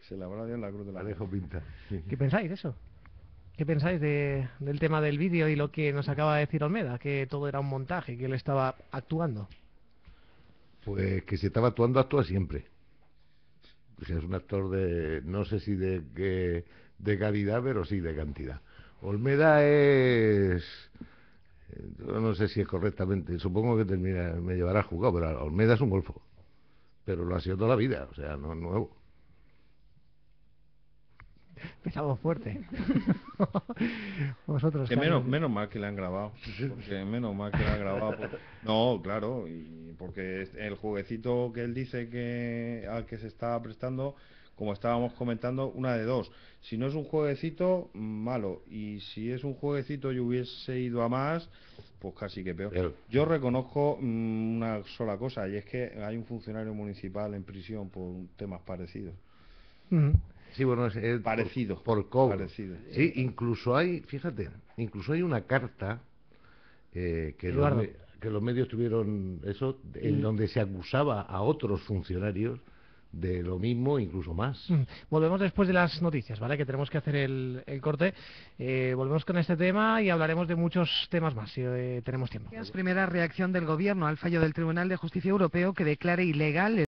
Se le habrá dio en la cruz de la Alejo Pinta. ¿Qué pensáis de eso? ¿Qué pensáis del tema del vídeo y lo que nos acaba de decir Olmeda? Que todo era un montaje, que él estaba actuando. Pues que si estaba actuando, actúa siempre. O sea, es un actor de, no sé si de calidad, pero sí de cantidad. Olmeda es, yo no sé si es correctamente, supongo que me llevará a juzgar, pero Olmeda es un golfo. Pero lo ha sido toda la vida, o sea, no es nuevo. Empezamos fuerte. Vosotros, Que Carlos. menos mal que le han grabado. Porque menos mal que le han grabado. No, claro, y porque el jueguecito que él dice que al que se está prestando, como estábamos comentando, una de dos. Si no es un jueguecito, malo. Y si es un jueguecito y hubiese ido a más, pues casi que peor. Pero, Yo reconozco una sola cosa, y es que hay un funcionario municipal en prisión por temas parecidos. sí, bueno, es Parecido. por cobro. Parecido. Sí, incluso hay, fíjate, incluso hay una carta Eduardo. que los medios tuvieron eso, en donde se acusaba a otros funcionarios de lo mismo, incluso más. Volvemos después de las noticias, ¿vale? Que tenemos que hacer el corte. Volvemos con este tema y hablaremos de muchos temas más, si tenemos tiempo. Primera reacción del Gobierno al fallo del Tribunal de Justicia Europeo que declare ilegal